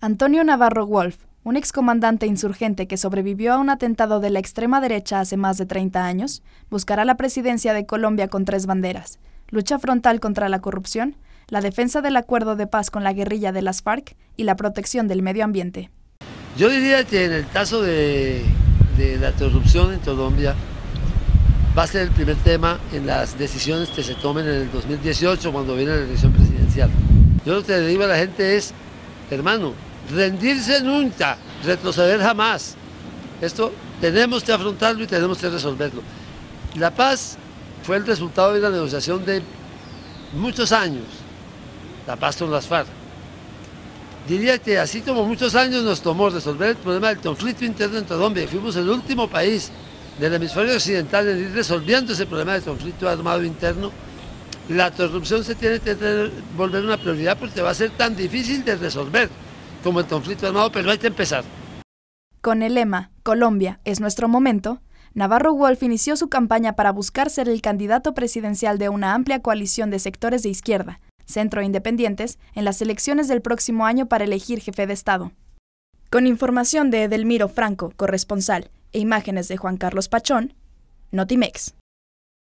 Antonio Navarro Wolf, un excomandante insurgente que sobrevivió a un atentado de la extrema derecha hace más de 30 años, buscará la presidencia de Colombia con 3 banderas: lucha frontal contra la corrupción, la defensa del acuerdo de paz con la guerrilla de las FARC y la protección del medio ambiente. Yo diría que en el caso de la corrupción en Colombia va a ser el primer tema en las decisiones que se tomen en el 2018 cuando viene la elección presidencial. Yo lo que le digo a la gente es, hermano, rendirse nunca, retroceder jamás. Esto tenemos que afrontarlo y tenemos que resolverlo. La paz fue el resultado de una negociación de muchos años, la paz con las FARC. Diría que así como muchos años nos tomó resolver el problema del conflicto interno en Colombia, fuimos el último país del hemisferio occidental en ir resolviendo ese problema del conflicto armado interno, la corrupción se tiene que volver una prioridad porque va a ser tan difícil de resolver como el conflicto armado, pero hay que empezar. Con el lema "Colombia es nuestro momento", Navarro Wolf inició su campaña para buscar ser el candidato presidencial de una amplia coalición de sectores de izquierda, centro e independientes, en las elecciones del próximo año para elegir jefe de Estado. Con información de Edelmiro Franco, corresponsal, e imágenes de Juan Carlos Pachón, Notimex.